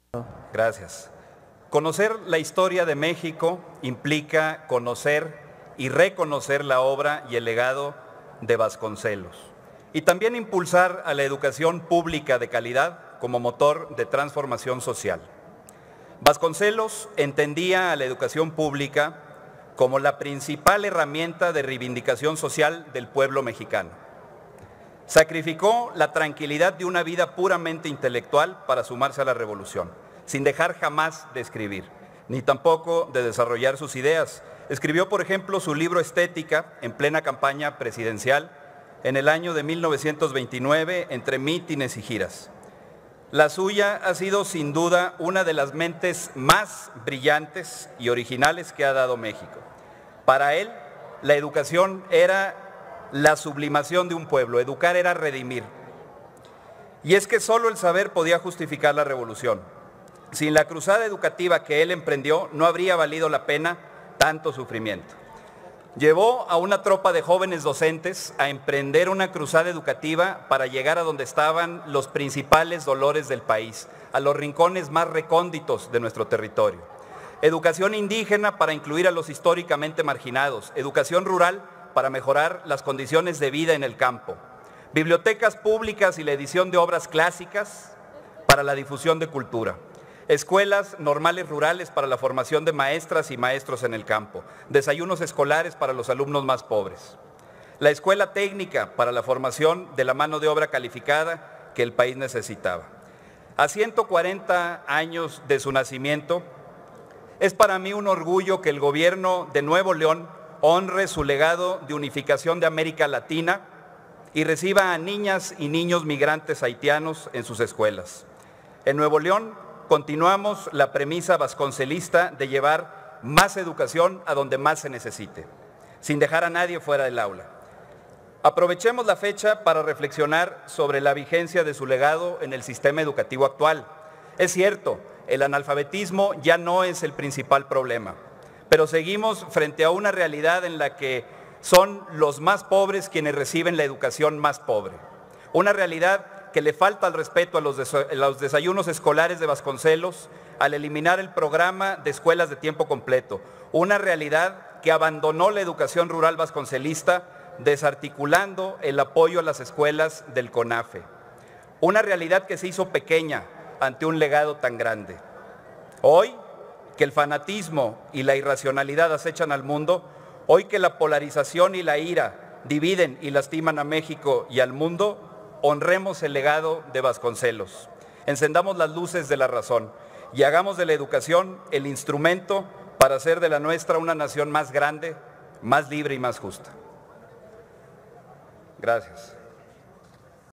Gracias. Conocer la historia de México implica conocer y reconocer la obra y el legado de Vasconcelos, y también impulsar a la educación pública de calidad como motor de transformación social. Vasconcelos entendía a la educación pública como la principal herramienta de reivindicación social del pueblo mexicano. Sacrificó la tranquilidad de una vida puramente intelectual para sumarse a la revolución, sin dejar jamás de escribir, ni tampoco de desarrollar sus ideas. Escribió, por ejemplo, su libro Estética en plena campaña presidencial en el año de 1929, entre mítines y giras. La suya ha sido sin duda una de las mentes más brillantes y originales que ha dado México. Para él, la educación era la sublimación de un pueblo, educar era redimir. Y es que solo el saber podía justificar la revolución. Sin la cruzada educativa que él emprendió, no habría valido la pena tanto sufrimiento. Llevó a una tropa de jóvenes docentes a emprender una cruzada educativa para llegar a donde estaban los principales dolores del país, a los rincones más recónditos de nuestro territorio. Educación indígena para incluir a los históricamente marginados, educación rural para mejorar las condiciones de vida en el campo, bibliotecas públicas y la edición de obras clásicas para la difusión de cultura, escuelas normales rurales para la formación de maestras y maestros en el campo, desayunos escolares para los alumnos más pobres, la escuela técnica para la formación de la mano de obra calificada que el país necesitaba. A 140 años de su nacimiento, es para mí un orgullo que el gobierno de Nuevo León honre su legado de unificación de América Latina y reciba a niñas y niños migrantes haitianos en sus escuelas. En Nuevo León continuamos la premisa vasconcelista de llevar más educación a donde más se necesite, sin dejar a nadie fuera del aula. Aprovechemos la fecha para reflexionar sobre la vigencia de su legado en el sistema educativo actual. Es cierto, el analfabetismo ya no es el principal problema, pero seguimos frente a una realidad en la que son los más pobres quienes reciben la educación más pobre. Una realidad que le falta el respeto a los desayunos escolares de Vasconcelos al eliminar el programa de escuelas de tiempo completo. Una realidad que abandonó la educación rural vasconcelista desarticulando el apoyo a las escuelas del CONAFE. Una realidad que se hizo pequeña ante un legado tan grande. Hoy, que el fanatismo y la irracionalidad acechan al mundo, hoy que la polarización y la ira dividen y lastiman a México y al mundo, honremos el legado de Vasconcelos, encendamos las luces de la razón y hagamos de la educación el instrumento para hacer de la nuestra una nación más grande, más libre y más justa. Gracias.